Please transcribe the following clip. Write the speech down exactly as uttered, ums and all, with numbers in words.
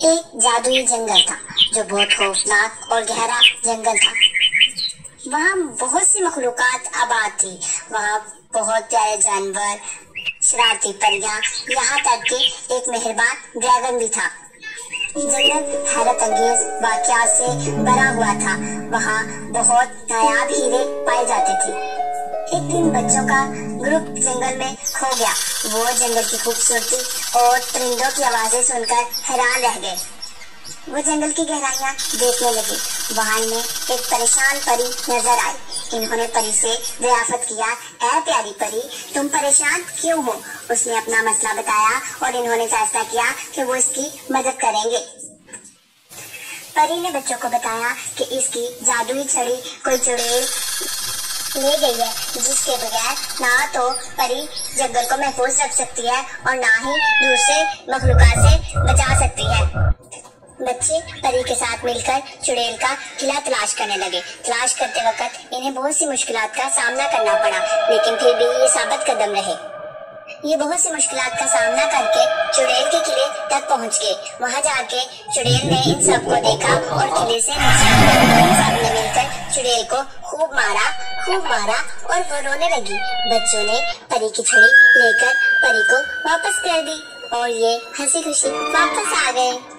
ایک جادوئی جنگل تھا جو بہت خوفناک اور گہرا جنگل تھا۔ وہاں بہت سی مخلوقات آباد تھی۔ وہاں بہت پیارے جانور، شرارتی پریاں، یہاں تک کہ ایک مہربان ڈریگن بھی تھا۔ جنگل حیرت انگیز واقعات سے بھرا ہوا تھا۔ وہاں بہت نایاب ہیرے پائے جاتے تھے۔ ایک دن بچوں کا گروپ جنگل میں کھو گیا۔ وہ جنگل کی خوبصورتی اور پرندوں کی آوازیں سن کر حیران رہ گئے۔ وہ جنگل کی گہرائیاں دیکھنے لگے۔ وہاں انہیں ایک پریشان پری نظر آئی۔ انہوں نے پری سے دریافت کیا، اے پیاری پری، تم پریشان کیوں ہو؟ اس نے اپنا مسئلہ بتایا اور انہوں نے فیصلہ کیا کہ وہ اس کی مدد کریں گے۔ پری نے بچوں کو بتایا کہ اس کی جادوئی چھڑی کوئی چڑیل لے گئی ہے، جس کے بغیر نہ تو پری جنگل کو محفوظ رکھ سکتی ہے اور نہ ہی دوسرے مخلوقات سے بچا سکتی ہے۔ بچے پری کے ساتھ مل کر چڑیل کا قلعہ تلاش کرنے لگے۔ تلاش کرتے وقت انہیں بہت سی مشکلات کا سامنا کرنا پڑا، لیکن پھر بھی یہ ثابت قدم رہے۔ یہ بہت سی مشکلات کا سامنا کر کے چڑیل کے قلعے تک پہنچ گئے۔ وہاں جا کے چڑیل نے ان سب کو دیکھا اور قلعے سے نیچے ان سب نے مل کر چڑیل کو خوب مارا خوب مارا اور وہ رونے لگی۔ بچوں نے پری کی چھڑی لے کر پری کو واپس کر دی اور یہ ہنسی خوشی واپس آ گئے۔